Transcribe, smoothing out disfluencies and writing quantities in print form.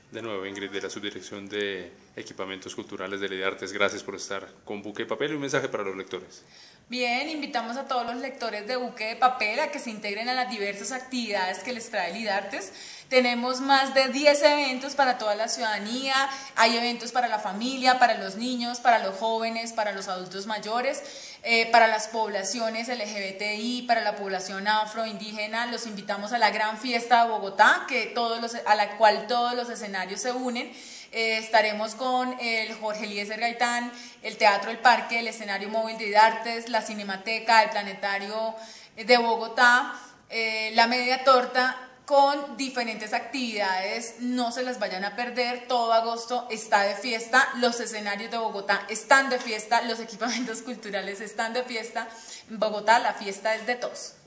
De nuevo, Ingrid, de la Subdirección de Equipamientos Culturales de Lidartes, gracias por estar con Buque de Papel y un mensaje para los lectores. Bien, invitamos a todos los lectores de Buque de Papel a que se integren a las diversas actividades que les trae Lidartes. Tenemos más de 10 eventos para toda la ciudadanía, hay eventos para la familia, para los niños, para los jóvenes, para los adultos mayores, para las poblaciones LGBTI, para la población afroindígena. Los invitamos a la gran fiesta de Bogotá, a la cual todos los escenarios se unen. Estaremos con el Jorge Eliezer Gaitán, el Teatro El Parque, el escenario móvil de Lidartes, la Cinemateca, el Planetario de Bogotá, la Media Torta, con diferentes actividades. No se las vayan a perder. Todo agosto está de fiesta, los escenarios de Bogotá están de fiesta, los equipamientos culturales están de fiesta. En Bogotá la fiesta es de todos.